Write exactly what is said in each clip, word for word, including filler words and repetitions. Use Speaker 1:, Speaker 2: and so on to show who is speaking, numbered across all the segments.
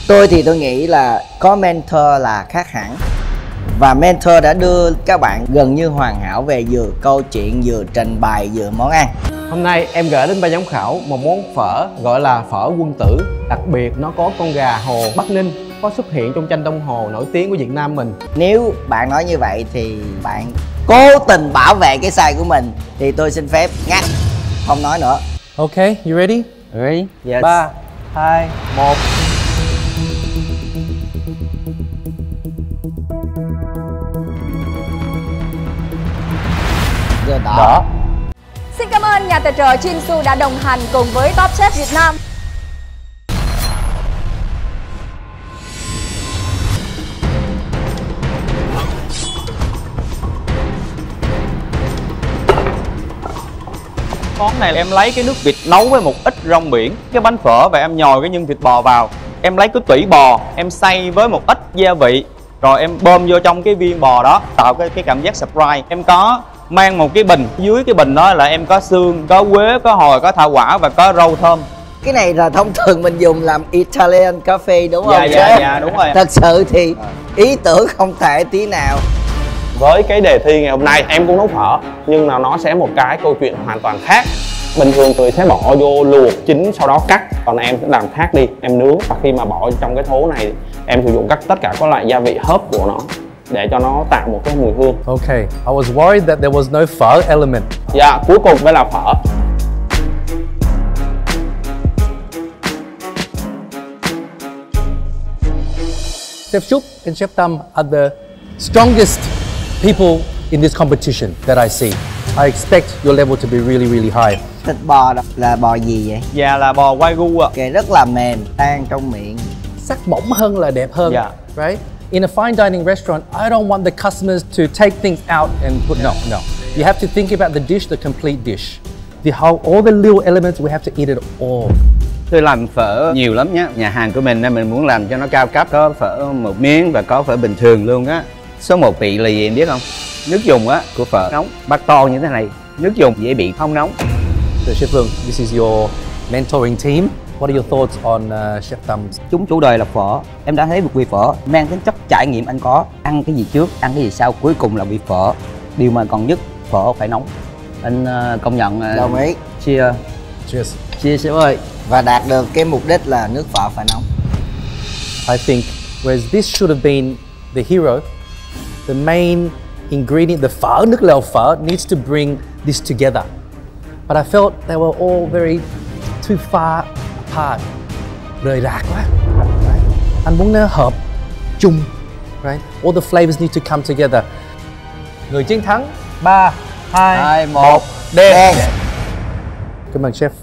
Speaker 1: Tôi thì tôi nghĩ là có mentor là khác hẳn. Và mentor đã đưa các bạn gần như hoàn hảo về vừa câu chuyện, vừa trình bày, vừa món ăn.
Speaker 2: Hôm nay em gửi đến ban giám khảo một món phở gọi là phở Quân Tử. Đặc biệt nó có con gà hồ Bắc Ninh, có xuất hiện trong tranh đồng hồ nổi tiếng của Việt Nam mình.
Speaker 1: Nếu bạn nói như vậy thì bạn cố tình bảo vệ cái sai của mình, thì tôi xin phép ngắt, không nói nữa.
Speaker 3: Okay, you ready?
Speaker 1: Ready? Yes.
Speaker 2: Ba, hai, một.
Speaker 1: Giờ đỏ.
Speaker 2: Đỏ.
Speaker 4: Xin cảm ơn nhà tài trợ Chinsu đã đồng hành cùng với Top Chef Việt Nam.
Speaker 5: Món này em lấy cái nước vịt nấu với một ít rong biển, cái bánh phở và em nhồi cái nhân thịt bò vào. Em lấy cái tủy bò, em xay với một ít gia vị, rồi em bơm vô trong cái viên bò đó, tạo cái cái cảm giác surprise. Em có mang một cái bình, dưới cái bình đó là em có xương, có quế, có hồi, có thảo quả và có rau thơm.
Speaker 1: Cái này là thông thường mình dùng làm Italian cafe đúng không?
Speaker 5: Dạ dạ dạ đúng rồi.
Speaker 1: Thật sự thì ý tưởng không tệ tí nào.
Speaker 6: Với cái đề thi ngày hôm nay em cũng nấu phở, nhưng mà nó sẽ một cái câu chuyện hoàn toàn khác. Bình thường tôi sẽ bỏ vô luộc chín sau đó cắt, còn em sẽ làm khác đi, em nướng. Và khi mà bỏ trong cái thố này em sử dụng các tất cả các loại gia vị hớp của nó để cho nó tạo một cái mùi hương.
Speaker 3: Okay, I was worried that there was no phở element.
Speaker 6: Dạ, cuối cùng mới là phở.
Speaker 3: Chef Trúc and Chef Tâm are the strongest people in this competition that I see. I expect your level to be really, really high.
Speaker 1: Thịt bò đó là bò gì vậy?
Speaker 5: Dạ là bò Wagyu ạ.
Speaker 1: Kệ rất là mềm, tan trong miệng.
Speaker 3: Sắc bóng hơn là đẹp hơn,
Speaker 5: Yeah.
Speaker 3: right? In a fine dining restaurant, I don't want the customers to take things out and put, no, no. You have to think about the dish, the complete dish. The whole, all the little elements, we have to eat it all.
Speaker 7: Tôi làm phở nhiều lắm nhé. Nhà hàng của mình mình muốn làm cho nó cao cấp, có phở một miếng và có phở bình thường luôn á. Số một vị là gì em biết không? Nước dùng á của phở nóng, bát to như thế này, nước dùng dễ bị không nóng.
Speaker 3: So Chef Lương, this is your mentoring team. What are your thoughts on uh, Chef Tâm?
Speaker 8: Chúng chủ đề là phở. Em đã thấy một vị phở mang tính chất trải nghiệm. Anh có ăn cái gì trước, ăn cái gì sau, cuối cùng là vị phở. Điều mà còn nhất, phở phải nóng. Anh uh, công nhận. Uh,
Speaker 1: Đồng ý.
Speaker 8: Cheers.
Speaker 3: Cheers.
Speaker 8: Cheers Chef ơi.
Speaker 1: Và đạt được cái mục đích là nước phở phải nóng.
Speaker 3: I think whereas this should have been the hero, the main ingredient, the phở, nước lèo phở needs to bring this together. But I felt they were all very too far apart. Rời rạc quá. Right? Anh muốn nó hợp chung. Right? All the flavors need to come together. Người chiến thắng ba, hai, một, đen. Cảm ơn chef.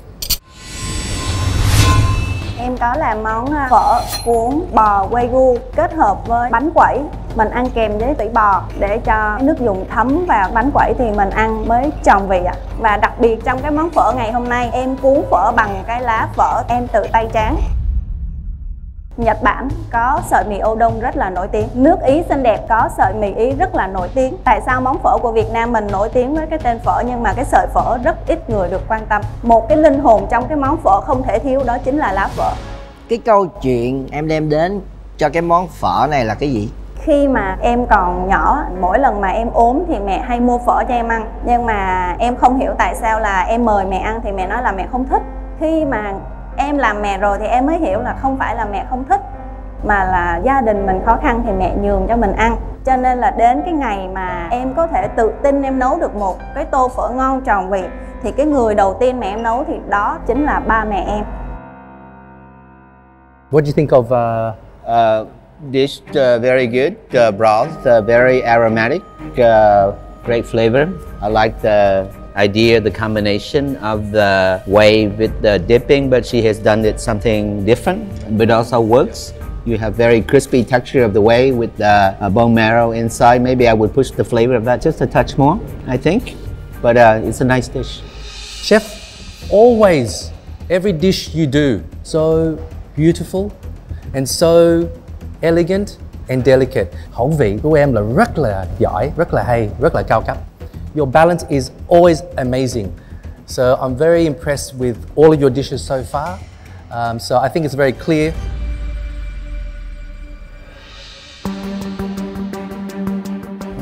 Speaker 9: Em có làm món phở cuốn bò Wagyu kết hợp với bánh quẩy. Mình ăn kèm với tủy bò để cho nước dùng thấm vào bánh quẩy thì mình ăn mới tròn vị ạ. Và đặc biệt trong cái món phở ngày hôm nay, em cuốn phở bằng cái lá phở em tự tay tráng. Nhật Bản có sợi mì udon rất là nổi tiếng. Nước Ý xinh đẹp có sợi mì Ý rất là nổi tiếng. Tại sao món phở của Việt Nam mình nổi tiếng với cái tên phở nhưng mà cái sợi phở rất ít người được quan tâm. Một cái linh hồn trong cái món phở không thể thiếu đó chính là lá phở.
Speaker 1: Cái câu chuyện em đem đến cho cái món phở này là cái gì?
Speaker 9: Khi mà em còn nhỏ, mỗi lần mà em ốm thì mẹ hay mua phở cho em ăn. Nhưng mà em không hiểu tại sao là em mời mẹ ăn thì mẹ nói là mẹ không thích. Khi mà em làm mẹ rồi thì em mới hiểu là không phải là mẹ không thích, mà là gia đình mình khó khăn thì mẹ nhường cho mình ăn. Cho nên là đến cái ngày mà em có thể tự tin em nấu được một cái tô phở ngon tròn vị, thì cái người đầu tiên mà em nấu thì đó chính là ba mẹ em.
Speaker 3: What do you think of uh...
Speaker 7: Uh, dish uh, very good, uh, broth uh, very aromatic, uh, great flavor. I like the idea, the combination of the whey with the dipping, but she has done it something different, but also works. You have very crispy texture of the whey with the uh, bone marrow inside. Maybe I would push the flavor of that just a touch more, I think. But uh, it's a nice dish.
Speaker 3: Chef, always, every dish you do, so beautiful and so elegant and delicate. Khẩu vị của em là rất là giỏi, rất là hay, rất là cao cấp. Your balance is always amazing. So I'm very impressed with all of your dishes so far. Um, so I think it's very clear.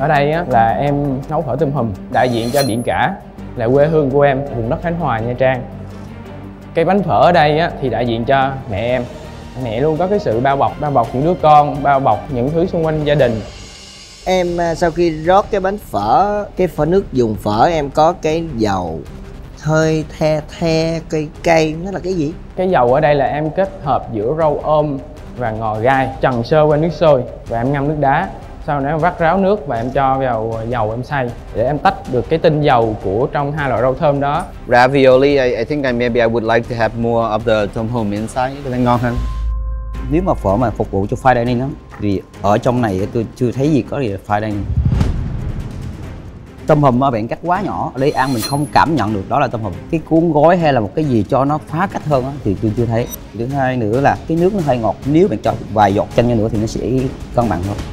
Speaker 10: Ở đây á, là em nấu phở tôm hùm đại diện cho biển cả, là quê hương của em, vùng đất Khánh Hòa, Nha Trang. Cái bánh phở ở đây á, thì đại diện cho mẹ em. Mẹ luôn có cái sự bao bọc, bao bọc những đứa con, bao bọc những thứ xung quanh gia đình.
Speaker 1: Em sau khi rót cái bánh phở, cái phở nước dùng phở em có cái dầu hơi the the cây cây, nó là cái gì?
Speaker 10: Cái dầu ở đây là em kết hợp giữa rau ôm và ngò gai, trần sơ qua nước sôi và em ngâm nước đá. Sau đó em vắt ráo nước và em cho vào dầu em xay để em tách được cái tinh dầu của trong hai loại rau thơm đó.
Speaker 7: Ravioli, I, I think I, maybe I would like to have more of the tom hum inside. Có thể ngon hơn.
Speaker 8: Nếu mà phở mà phục vụ cho fine dining đó, thì ở trong này tôi chưa thấy gì có gì là fine dining. Tôm hùm ở bạn cắt quá nhỏ, ở đây ăn mình không cảm nhận được đó là tôm hùm. Cái cuốn gói hay là một cái gì cho nó phá cách hơn đó, thì tôi chưa thấy. Thứ hai nữa là cái nước nó hơi ngọt, nếu bạn cho vài giọt chanh nữa thì nó sẽ cân bằng hơn.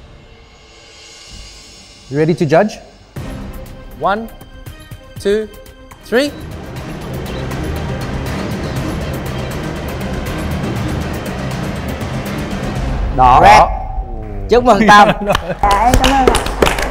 Speaker 3: You ready to judge? One, two, three.
Speaker 1: Đỏ đó. Chúc mừng Tâm.
Speaker 9: Dạ em cảm ơn ạ.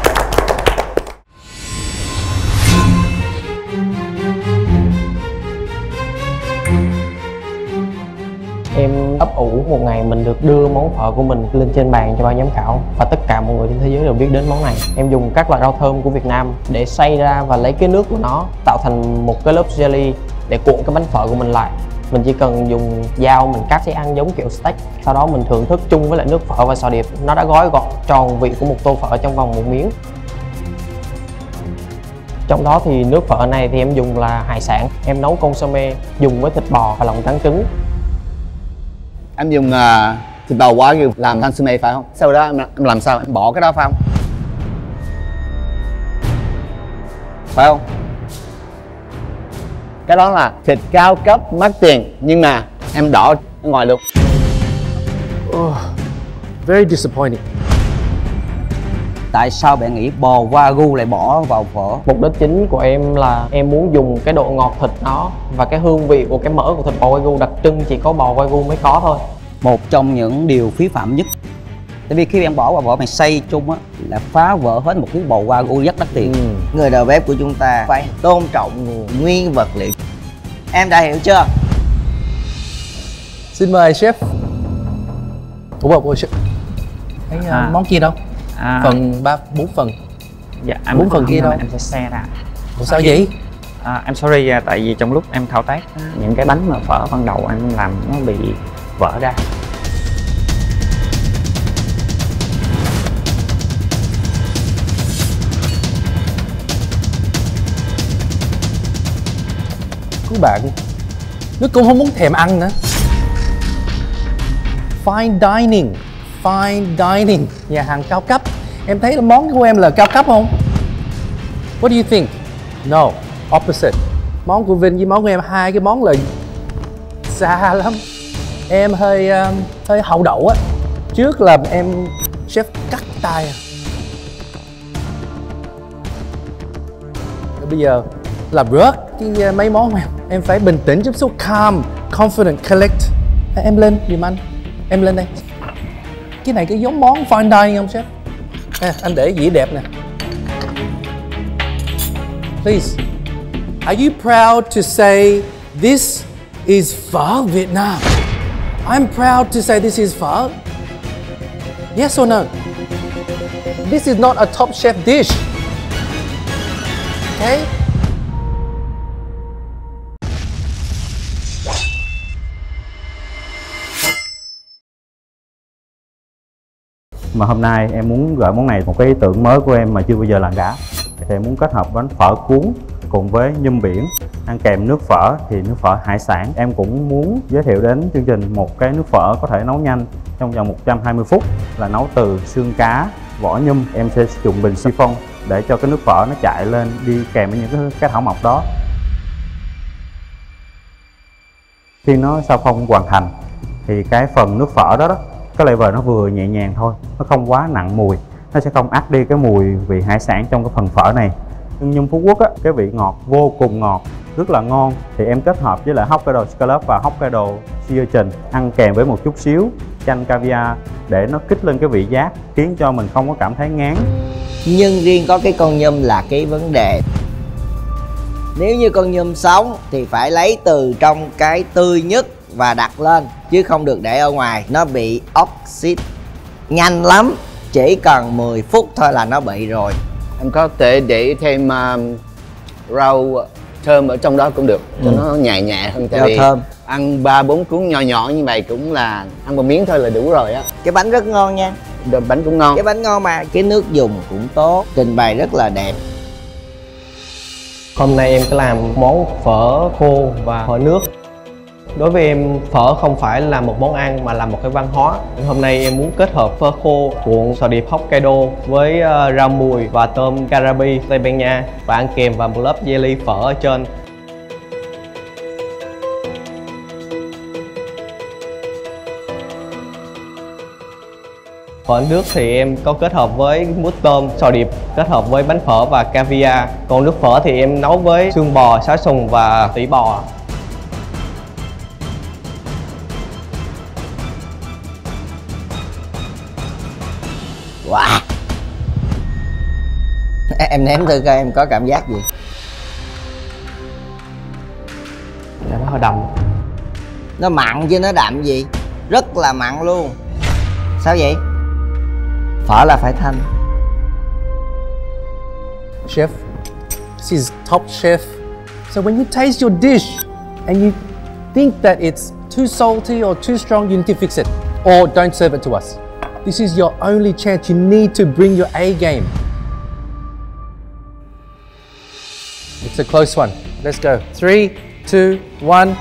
Speaker 10: Em ấp ủ một ngày mình được đưa món phở của mình lên trên bàn cho ban giám khảo và tất cả mọi người trên thế giới đều biết đến món này. Em dùng các loại rau thơm của Việt Nam để xay ra và lấy cái nước của nó tạo thành một cái lớp jelly để cuộn cái bánh phở của mình lại. Mình chỉ cần dùng dao mình cắt sẽ ăn giống kiểu steak. Sau đó mình thưởng thức chung với lại nước phở và sò điệp. Nó đã gói gọn tròn vị của một tô phở trong vòng một miếng. Trong đó thì nước phở này thì em dùng là hải sản. Em nấu consomme dùng với thịt bò và lòng trắng trứng.
Speaker 7: Em dùng uh, thịt bò Wagyu làm consomme phải không? Sau đó em, em làm sao? Em bỏ cái đó phải không? Phải không? Cái đó là thịt cao cấp mắc tiền nhưng mà em đỏ ở ngoài luôn.
Speaker 3: Oh, very disappointing.
Speaker 8: Tại sao bạn nghĩ bò Wagyu lại bỏ vào phở?
Speaker 10: Mục đích chính của em là em muốn dùng cái độ ngọt thịt nó và cái hương vị của cái mỡ của thịt bò Wagyu đặc trưng chỉ có bò Wagyu mới có thôi.
Speaker 8: Một trong những điều phí phạm nhất. Tại vì khi bạn bỏ vào vỏ mày xay chung á là phá vỡ hết một cái bò Wagyu rất đắt tiền.
Speaker 1: Ừ. Người đầu bếp của chúng ta phải tôn trọng nguồn nguyên vật liệu. Em đã hiểu chưa?
Speaker 3: Xin mời chef. Ủa bộ chef. Cái uh,
Speaker 5: À.
Speaker 3: món kia đâu?
Speaker 5: À,
Speaker 3: Phần ba bốn phần.
Speaker 5: dạ, em
Speaker 3: bốn phần kia đâu?
Speaker 5: em sẽ xe ra.
Speaker 3: Ủa sao vậy?
Speaker 5: À, em sorry, à, tại vì trong lúc em thao tác những cái bánh mà phở ban đầu em làm nó bị vỡ ra.
Speaker 3: Của bạn nó cũng không muốn thèm ăn nữa. Fine dining, fine dining, nhà hàng cao cấp. Em thấy là món của em là cao cấp không? What do you think? No, opposite. Món của Vinh với món của em hai cái món là xa lắm. Em hơi um, hơi hậu đậu á. Trước là em chef cắt tay à. Rồi bây giờ làm rớt cái mấy món của em. Em phải bình tĩnh chút xíu, calm, confident, collect. À, em lên giùm anh. Em lên đây. Cái này cái giống món fine dining không sếp? À, anh để dĩa đẹp nè. Please. Are you proud to say this is phở Việt Nam? I'm proud to say this is phở. Yes or no? This is not a top chef dish. Okay?
Speaker 11: Mà hôm nay em muốn gửi món này một cái ý tưởng mới của em mà chưa bao giờ làm cả. Thì em muốn kết hợp bánh phở cuốn cùng với nhum biển, ăn kèm nước phở thì nước phở hải sản. Em cũng muốn giới thiệu đến chương trình một cái nước phở có thể nấu nhanh trong vòng một trăm hai mươi phút, là nấu từ xương cá, vỏ nhum. Em sẽ sử dụng bình siphon để cho cái nước phở nó chạy lên đi kèm với những cái, cái thảo mộc đó. Khi nó sau phong hoàn thành thì cái phần nước phở đó đó, cái level nó vừa nhẹ nhàng thôi, nó không quá nặng mùi, nó sẽ không át đi cái mùi vị hải sản trong cái phần phở này. Nhưng nhum Phú Quốc á, cái vị ngọt vô cùng ngọt, rất là ngon. Thì em kết hợp với lại Hokkaido scallop và Hokkaido sea urchin, ăn kèm với một chút xíu chanh caviar để nó kích lên cái vị giác, khiến cho mình không có cảm thấy ngán.
Speaker 1: Nhưng riêng có cái con nhum là cái vấn đề. Nếu như con nhum sống thì phải lấy từ trong cái tươi nhất và đặt lên, chứ không được để ở ngoài, nó bị oxit nhanh lắm, chỉ cần mười phút thôi là nó bị rồi.
Speaker 7: Em có thể để thêm um, rau thơm ở trong đó cũng được, cho ừ. nó nhẹ nhẹ hơn. Tại
Speaker 1: rau
Speaker 7: vì
Speaker 1: thơm
Speaker 7: ăn ba bốn cuốn nhỏ nhỏ như vậy cũng là ăn một miếng thôi là đủ rồi á.
Speaker 1: Cái bánh rất ngon nha.
Speaker 7: Đồ bánh cũng ngon.
Speaker 1: Cái bánh ngon mà cái nước dùng cũng tốt, trình bày rất là đẹp.
Speaker 10: Hôm nay em sẽ làm món phở khô và phở nước. Đối với em, phở không phải là một món ăn mà là một cái văn hóa. Hôm nay em muốn kết hợp phở khô cuộn sò điệp Hokkaido với uh, rau mùi và tôm Karabi Tây Ban Nha và ăn kèm vào một lớp jelly phở ở trên. Phở nước thì em có kết hợp với mút tôm, sò điệp kết hợp với bánh phở và caviar. Còn nước phở thì em nấu với xương bò, sá sùng và tủy bò.
Speaker 1: Wow. Em nếm thử coi em có cảm giác gì?
Speaker 10: Dạ, nó hơi đậm.
Speaker 1: Nó mặn chứ nó đậm gì? Rất là mặn luôn. Sao vậy? Phở là phải thanh.
Speaker 3: Chef, this is top chef. So when you taste your dish and you think that it's too salty or too strong, you need to fix it. Or don't serve it to us. This is your only chance. You need to bring your A game. It's a close one. Let's go. Three, two, one.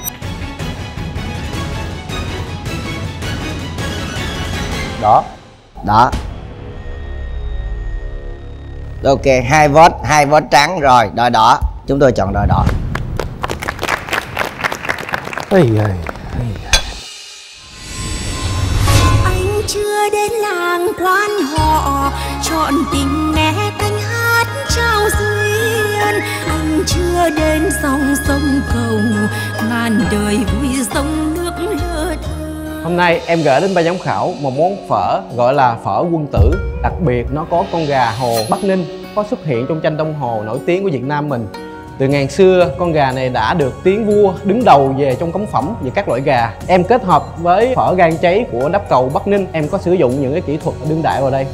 Speaker 3: Đó.
Speaker 1: Đó. Ok, hai vote, hai vote trắng rồi, đòi đỏ. Chúng tôi chọn đòi đỏ.
Speaker 3: Ây ơi.
Speaker 12: Anh chưa đến làng quan họ, chọn tình nghe cánh hát trao duyên. Anh chưa đến dòng sông cầu, ngàn đời vui sông nước lơ thơ.
Speaker 2: Hôm nay em gửi đến ban giám khảo một món phở gọi là phở Quân Tử. Đặc biệt nó có con gà hồ Bắc Ninh, có xuất hiện trong tranh đồng hồ nổi tiếng của Việt Nam mình. Từ ngàn xưa, con gà này đã được tiếng vua đứng đầu về trong cống phẩm về các loại gà. Em kết hợp với phở gan cháy của Đắp Cầu Bắc Ninh, em có sử dụng những cái kỹ thuật đương đại vào đây.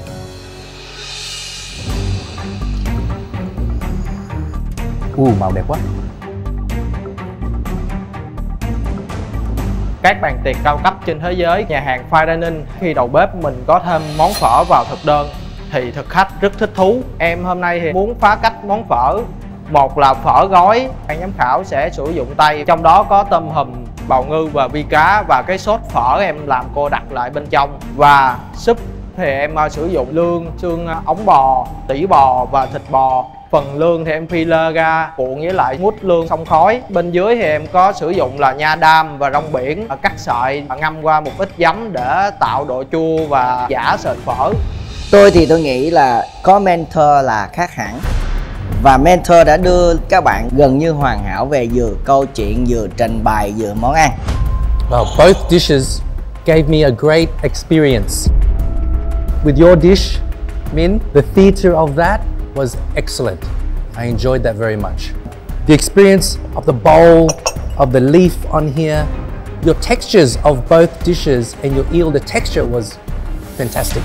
Speaker 3: Uh, màu đẹp quá.
Speaker 10: Các bàn tiệc cao cấp trên thế giới, nhà hàng fine dining, khi đầu bếp mình có thêm món phở vào thực đơn thì thực khách rất thích thú. Em hôm nay thì muốn phá cách món phở. Một là phở gói, ban giám khảo sẽ sử dụng tay, trong đó có tôm hùm, bào ngư và vi cá, và cái sốt phở em làm cô đặt lại bên trong. Và súp thì em sử dụng lương, xương ống bò, tỉ bò và thịt bò. Phần lương thì em phi lơ ra cuộn với lại mút lương xông khói. Bên dưới thì em có sử dụng là nha đam và rong biển cắt sợi, ngâm qua một ít giấm để tạo độ chua và giả sệt phở.
Speaker 1: Tôi thì tôi nghĩ là có mentor là khác hẳn. Và mentor đã đưa các bạn gần như hoàn hảo về vừa câu chuyện, vừa trình bày, vừa món ăn.
Speaker 3: Well, both dishes gave me a great experience. With your dish, Min, the theatre of that was excellent. I enjoyed that very much. The experience of the bowl, of the leaf on here, your textures of both dishes and your eel, the texture was fantastic.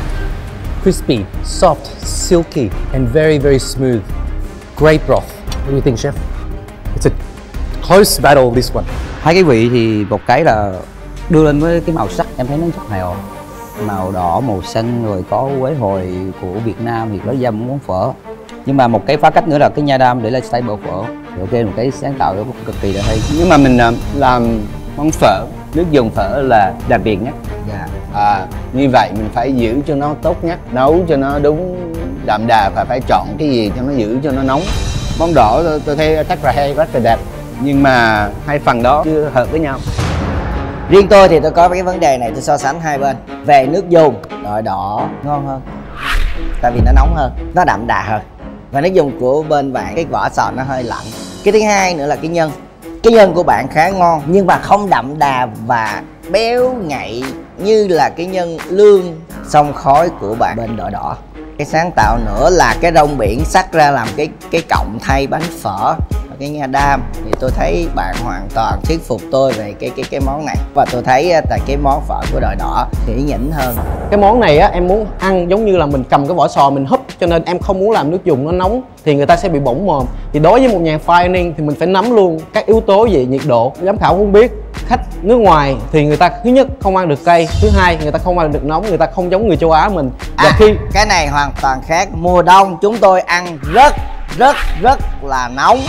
Speaker 3: Crispy, soft, silky, and very, very smooth. Great broth. What do you think, chef? It's a close battle, this one.
Speaker 8: Hai cái vị thì một cái là đưa lên với cái màu sắc em thấy nó rất hào, màu đỏ, màu xanh, rồi có quế hồi của Việt Nam thì nó ra một món phở. Nhưng mà một cái phá cách nữa là cái nha đam để lên style phở. Rồi ok, một cái sáng tạo cực kỳ là hay.
Speaker 7: Nhưng mà mình làm món phở, nước dùng phở là đặc biệt nhất.
Speaker 1: Yeah.
Speaker 7: À, như vậy mình phải giữ cho nó tốt nhất, nấu cho nó đúng đậm đà và phải chọn cái gì cho nó giữ cho nó nóng. Món đỏ tôi, tôi thấy rất là hay, rất là đẹp, nhưng mà hai phần đó chưa hợp với nhau.
Speaker 1: Riêng tôi thì tôi có cái vấn đề này, tôi so sánh hai bên. Về nước dùng, đỏ đỏ ngon hơn, tại vì nó nóng hơn, nó đậm đà hơn. Và nước dùng của bên bạn cái vỏ sò nó hơi lạnh. Cái thứ hai nữa là cái nhân. Cái nhân của bạn khá ngon nhưng mà không đậm đà và béo ngậy như là cái nhân lương xông khói của bạn bên đỏ đỏ. Cái sáng tạo nữa là cái rong biển xắt ra làm cái cái cọng thay bánh phở ở cái nha đam. Thì tôi thấy bạn hoàn toàn thuyết phục tôi về cái cái cái món này, và tôi thấy tại cái món phở của Đồi Đỏ thì nhỉnh hơn.
Speaker 2: Cái món này á em muốn ăn giống như là mình cầm cái vỏ sò mình húp, cho nên em không muốn làm nước dùng nó nóng thì người ta sẽ bị bỏng mồm. Thì đối với một nhà fine dining thì mình phải nắm luôn các yếu tố về nhiệt độ. Giám khảo cũng biết khách nước ngoài thì người ta thứ nhất không ăn được cay, thứ hai người ta không ăn được nóng, người ta không giống người châu Á mình. Và
Speaker 1: à,
Speaker 2: khi
Speaker 1: cái này hoàn toàn khác. Mùa đông chúng tôi ăn rất rất rất là nóng.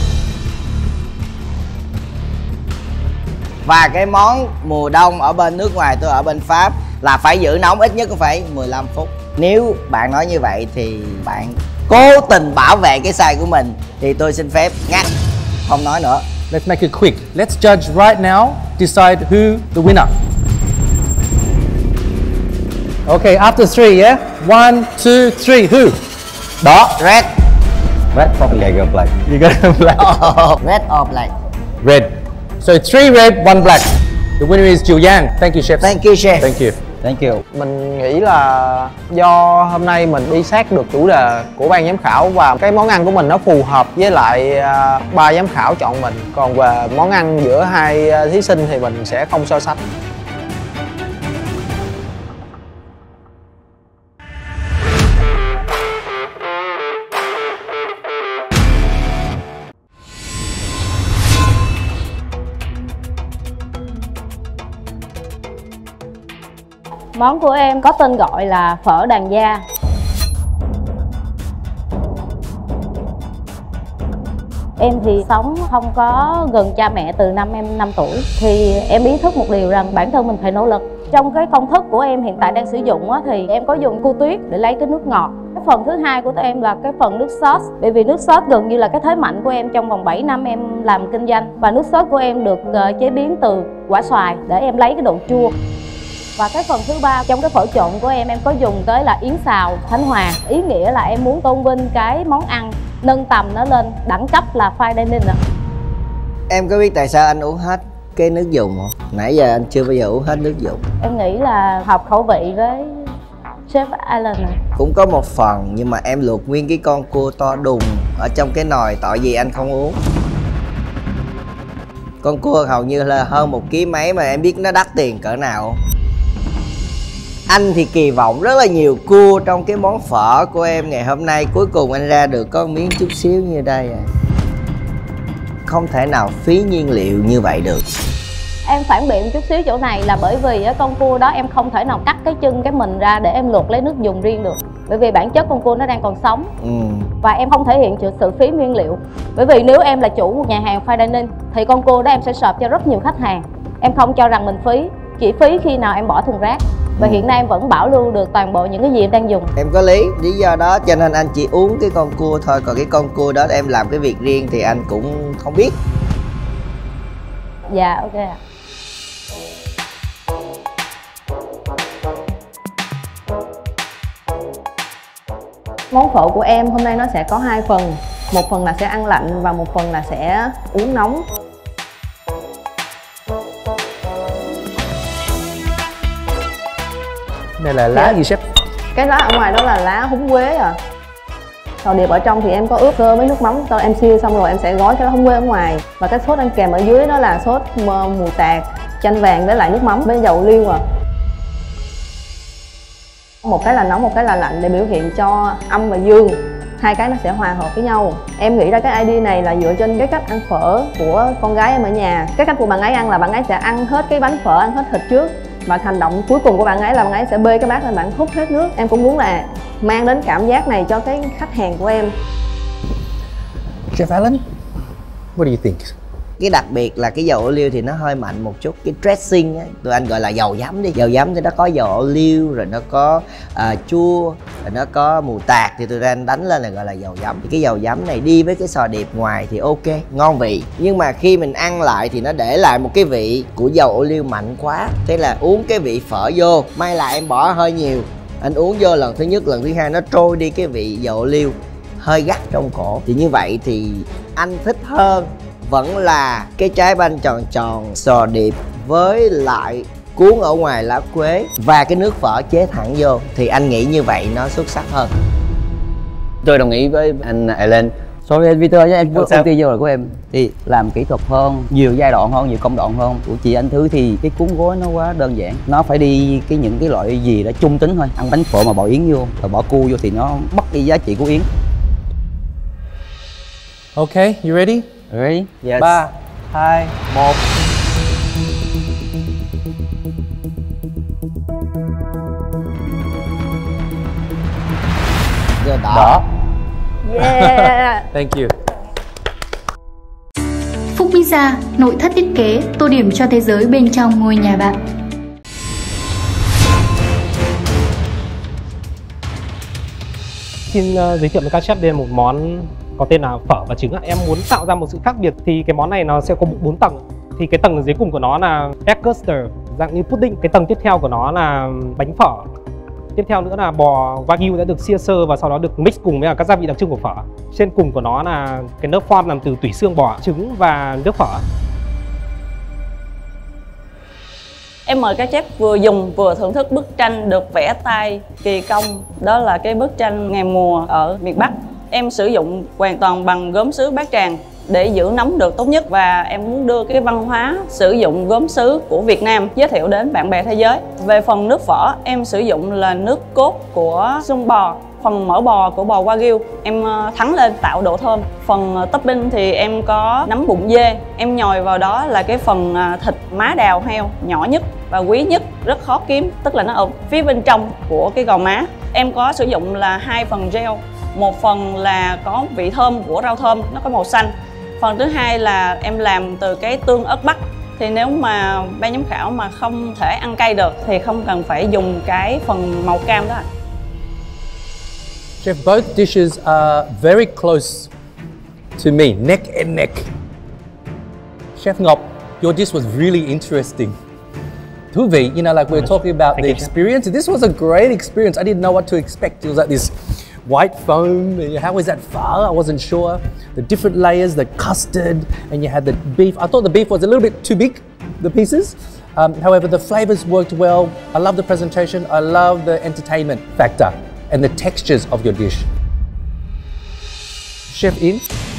Speaker 1: Và cái món mùa đông ở bên nước ngoài, tôi ở bên Pháp, là phải giữ nóng ít nhất cũng phải mười lăm phút. Nếu bạn nói như vậy thì bạn cố tình bảo vệ cái size của mình thì tôi xin phép ngắt, không nói nữa.
Speaker 3: Let's make it quick. Let's judge right now. Decide who the winner. Okay, after three, yeah? One, two, three. Who?
Speaker 1: Đó, red.
Speaker 7: Red probably I go black.
Speaker 3: You got black.
Speaker 1: Oh, red or black?
Speaker 3: Red. So three red, one black. The winner is Jiu Yang. Thank you, chef.
Speaker 1: Thank you, chef.
Speaker 3: Thank you.
Speaker 7: Thank you.
Speaker 10: Mình nghĩ là do hôm nay mình đi sát được chủ đề của ban giám khảo và cái món ăn của mình nó phù hợp với lại uh, ba giám khảo chọn mình. Còn về món ăn giữa hai uh, thí sinh thì mình sẽ không so sánh.
Speaker 13: Món của em có tên gọi là phở đàn gia. Em thì sống không có gần cha mẹ từ năm em năm tuổi. Thì em ý thức một điều rằng bản thân mình phải nỗ lực. Trong cái công thức của em hiện tại đang sử dụng á, thì em có dùng cu tuyết để lấy cái nước ngọt. Cái phần thứ hai của tụi em là cái phần nước sốt. Bởi vì nước sốt gần như là cái thế mạnh của em trong vòng bảy năm em làm kinh doanh. Và nước sốt của em được uh, chế biến từ quả xoài để em lấy cái độ chua. Và cái phần thứ ba trong cái phở trộn của em, em có dùng tới là yến xào Khánh Hòa. Ý nghĩa là em muốn tôn vinh cái món ăn, nâng tầm nó lên đẳng cấp là fine dining ạ.
Speaker 1: Em có biết tại sao anh uống hết cái nước dùng không? Nãy giờ anh chưa bao giờ uống hết nước dùng.
Speaker 13: Em nghĩ là hợp khẩu vị với chef Alan này.
Speaker 1: Cũng có một phần, nhưng mà em luộc nguyên cái con cua to đùng ở trong cái nồi, tội gì anh không uống. Con cua hầu như là hơn một ký mấy mà em biết nó đắt tiền cỡ nào. Anh thì kỳ vọng rất là nhiều cua trong cái món phở của em ngày hôm nay. Cuối cùng anh ra được có miếng chút xíu như đây à. Không thể nào phí nhiên liệu như vậy được.
Speaker 13: Em phản biện chút xíu chỗ này là bởi vì con cua đó em không thể nào cắt cái chân cái mình ra để em luộc lấy nước dùng riêng được. Bởi vì bản chất con cua nó đang còn sống. ừ. Và em không thể hiện sự phí nguyên liệu. Bởi vì nếu em là chủ một nhà hàng fine dining thì con cua đó em sẽ serve cho rất nhiều khách hàng. Em không cho rằng mình phí, chỉ phí khi nào em bỏ thùng rác. Và hiện nay em vẫn bảo lưu được toàn bộ những cái gì em đang dùng.
Speaker 1: Em có lý, lý do đó cho nên anh chỉ uống cái con cua thôi. Còn cái con cua đó em làm cái việc riêng thì anh cũng không biết.
Speaker 13: Dạ, ok ạ.
Speaker 14: Món phở của em hôm nay nó sẽ có hai phần. Một phần là sẽ ăn lạnh và một phần là sẽ uống nóng.
Speaker 3: Đây là lá gì sếp?
Speaker 14: Cái lá ở ngoài đó là lá húng quế à. Sò điệp ở trong thì em có ướp sơ với nước mắm. Sau em xiên xong rồi em sẽ gói cái lá húng quế ở ngoài. Và cái sốt ăn kèm ở dưới đó là sốt mù tạt, chanh vàng với lại nước mắm với dầu liêu à. Một cái là nóng, một cái là lạnh để biểu hiện cho âm và dương. Hai cái nó sẽ hòa hợp với nhau. Em nghĩ ra cái idea này là dựa trên cái cách ăn phở của con gái em ở nhà. Cái cách của bạn ấy ăn là bạn ấy sẽ ăn hết cái bánh phở, ăn hết thịt trước. Và hành động cuối cùng của bạn ấy là bạn ấy sẽ bê cái bát lên, bạn hút hết nước. Em cũng muốn là mang đến cảm giác này cho cái khách hàng của em.
Speaker 3: Chef Alan, what do you think?
Speaker 1: Cái đặc biệt là cái dầu ô liu thì nó hơi mạnh một chút. Cái dressing á, tụi anh gọi là dầu giấm đi. Dầu giấm thì nó có dầu ô liu, rồi nó có uh, chua, rồi nó có mù tạt. Thì tụi anh đánh lên là gọi là dầu giấm. Thì cái dầu giấm này đi với cái sò điệp ngoài thì ok, ngon vị. Nhưng mà khi mình ăn lại thì nó để lại một cái vị của dầu ô liu mạnh quá. Thế là uống cái vị phở vô, may là em bỏ hơi nhiều. Anh uống vô lần thứ nhất, lần thứ hai nó trôi đi cái vị dầu ô liu hơi gắt trong cổ. Thì như vậy thì anh thích hơn vẫn là cái trái banh tròn tròn sò điệp với lại cuốn ở ngoài lá quế và cái nước phở chế thẳng vô, thì anh nghĩ như vậy nó xuất sắc hơn.
Speaker 7: Tôi đồng ý với anh Alan.
Speaker 8: Sorry anh Peter nhé, em
Speaker 7: Không
Speaker 8: công ty vô là của em thì làm kỹ thuật hơn, nhiều giai đoạn hơn, nhiều công đoạn hơn. Của chị anh Thứ thì cái cuốn gói nó quá đơn giản, nó phải đi cái những cái loại gì đó trung tính thôi. Ăn bánh phở mà bỏ yến vô, rồi bỏ cua vô thì nó mất đi giá trị của yến.
Speaker 3: Okay, you ready?
Speaker 8: Ready?
Speaker 1: Yes.
Speaker 3: Ba, hai, một.
Speaker 1: Giờ đỏ.
Speaker 3: Đỏ.
Speaker 4: Yeah.
Speaker 3: Thank you.
Speaker 15: Phúc Pizza, nội thất thiết kế, tô điểm cho thế giới bên trong ngôi nhà bạn.
Speaker 16: Xin uh, giới thiệu với các chef đây là một món có tên là phở và trứng ạ. Em muốn tạo ra một sự khác biệt thì cái món này nó sẽ có bốn tầng. Thì cái tầng dưới cùng của nó là egg custard, dạng như pudding. Cái tầng tiếp theo của nó là bánh phở. Tiếp theo nữa là bò wagyu đã được sear sơ và sau đó được mix cùng với các gia vị đặc trưng của phở. Trên cùng của nó là cái lớp form làm từ tủy xương bò, trứng và nước phở.
Speaker 17: Em mời các chef vừa dùng vừa thưởng thức bức tranh được vẽ tay kỳ công. Đó là cái bức tranh ngày mùa ở miền Bắc. Em sử dụng hoàn toàn bằng gốm sứ Bát Tràng để giữ nóng được tốt nhất, và em muốn đưa cái văn hóa sử dụng gốm sứ của Việt Nam giới thiệu đến bạn bè thế giới. Về phần nước phở, em sử dụng là nước cốt của xương bò, phần mỡ bò của bò wagyu em thắng lên tạo độ thơm. Phần topping thì em có nấm bụng dê, em nhồi vào đó là cái phần thịt má đào heo nhỏ nhất và quý nhất, rất khó kiếm, tức là nó ở phía bên trong của cái gò má. Em có sử dụng là hai phần gel, một phần là có vị thơm của rau thơm, nó có màu xanh. Phần thứ hai là em làm từ cái tương ớt bắc. Thì nếu mà ban giám khảo mà không thể ăn cay được thì không cần phải dùng cái phần màu cam đó.
Speaker 3: Chef, both dishes are very close to me, neck and neck. Chef Ngọc, your dish was really interesting. Thú vị, you know, like we were talking about the experience. This was a great experience. I didn't know what to expect. It was like this white foam. How was that phở? I wasn't sure. The different layers, the custard, and you had the beef. I thought the beef was a little bit too big, the pieces. Um, however, the flavors worked well. I love the presentation. I love the entertainment factor and the textures of your dish. Chef In,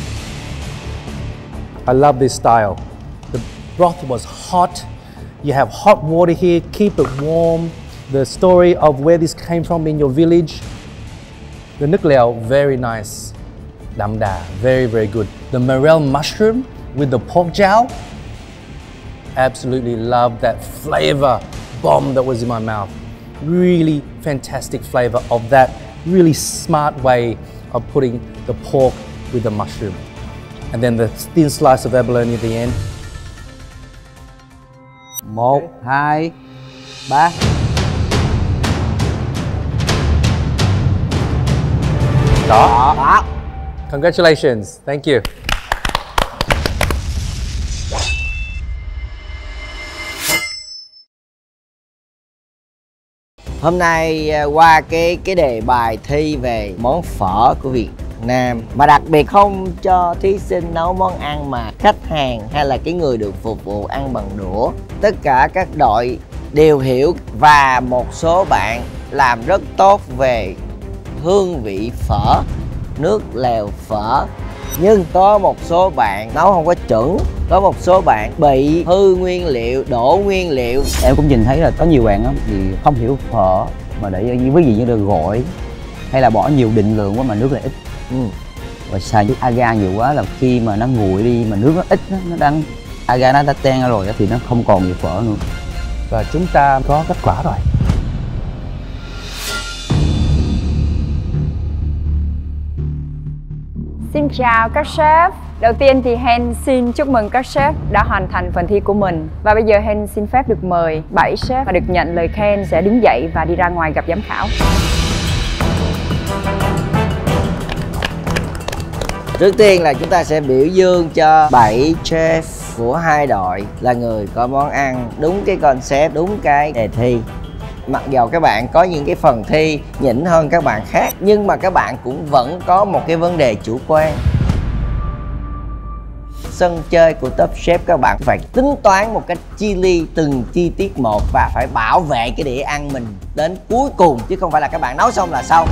Speaker 3: I love this style. The broth was hot. You have hot water here, keep it warm. The story of where this came from in your village. The nước lèo, very nice. Đậm đà, very, very good. The morel mushroom with the pork jowl. Absolutely love that flavor bomb that was in my mouth. Really fantastic flavor of that really smart way of putting the pork with the mushroom. And then the thin slice of abalone at the end.
Speaker 8: Một, hai, ba.
Speaker 3: Đó. Đó. Congratulations. Thank you.
Speaker 1: Hôm nay qua cái cái đề bài thi về món phở của Việt Nam, mà đặc biệt không cho thí sinh nấu món ăn mà khách hàng hay là cái người được phục vụ ăn bằng đũa. Tất cả các đội đều hiểu và một số bạn làm rất tốt về hương vị phở, nước lèo phở. Nhưng có một số bạn nấu không có chuẩn, có một số bạn bị hư nguyên liệu, đổ nguyên liệu.
Speaker 8: Em cũng nhìn thấy là có nhiều bạn đó, thì không hiểu phở mà để với gì như là gỏi hay là bỏ nhiều định lượng quá mà nước lại ít. Ừ. Và xài nước agar nhiều quá là khi mà nó nguội đi mà nước nó ít, nó, nó đang agar nó đã tan ra rồi thì nó không còn nhiều phở nữa.
Speaker 3: Và chúng ta có kết quả rồi.
Speaker 4: Xin chào các chef. Đầu tiên thì Hen xin chúc mừng các chef đã hoàn thành phần thi của mình. Và bây giờ Hen xin phép được mời bảy chef và được nhận lời khen sẽ đứng dậy và đi ra ngoài gặp giám khảo.
Speaker 1: Trước tiên là chúng ta sẽ biểu dương cho bảy chef của hai đội là người có món ăn đúng cái concept, đúng cái đề thi. Mặc dù các bạn có những cái phần thi nhỉnh hơn các bạn khác, nhưng mà các bạn cũng vẫn có một cái vấn đề chủ quan. sân chơi của Top Chef, các bạn phải tính toán một cách chi li từng chi tiết một và phải bảo vệ cái đĩa ăn mình đến cuối cùng, chứ không phải là các bạn nấu xong là xong.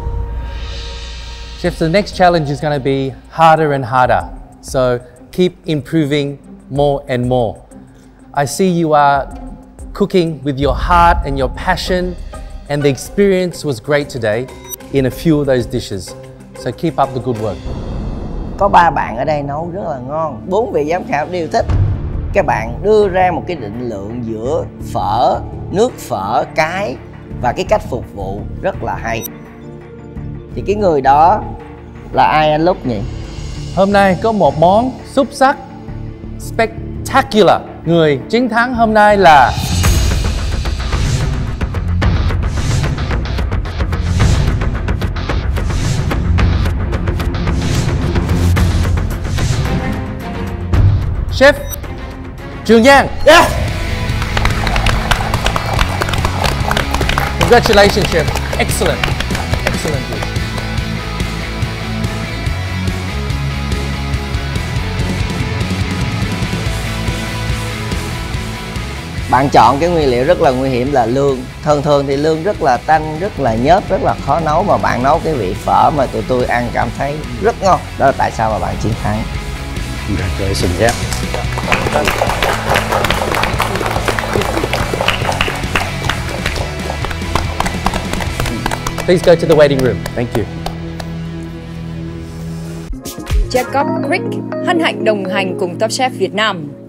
Speaker 3: Chef, the next challenge is going to be harder and harder. So keep improving more and more. I see you are cooking with your heart and your passion, and the experience was great today in a few of those dishes. So keep up the good work.
Speaker 1: Có ba bạn ở đây nấu rất là ngon, bốn vị giám khảo đều thích. Các bạn đưa ra một cái định lượng giữa phở, nước phở, cái và cái cách phục vụ rất là hay. Thì cái người đó là ai anh Lúc nhỉ?
Speaker 3: Hôm nay có một món xuất sắc, spectacular. Người chiến thắng hôm nay là Chef Trường Giang.
Speaker 1: Yeah.
Speaker 3: Congratulations, Chef. Excellent. Excellent.
Speaker 1: Bạn chọn cái nguyên liệu rất là nguy hiểm là lương. Thường thường thì lương rất là tanh, rất là nhớt, rất là khó nấu, mà bạn nấu cái vị phở mà tụi tôi ăn cảm thấy rất ngon. Đó là tại sao mà bạn chiến thắng.
Speaker 11: Congratulations, yeah.
Speaker 3: Please go to the waiting room. Thank you.
Speaker 4: Jacob Crick hân hạnh đồng hành cùng Top Chef Việt Nam.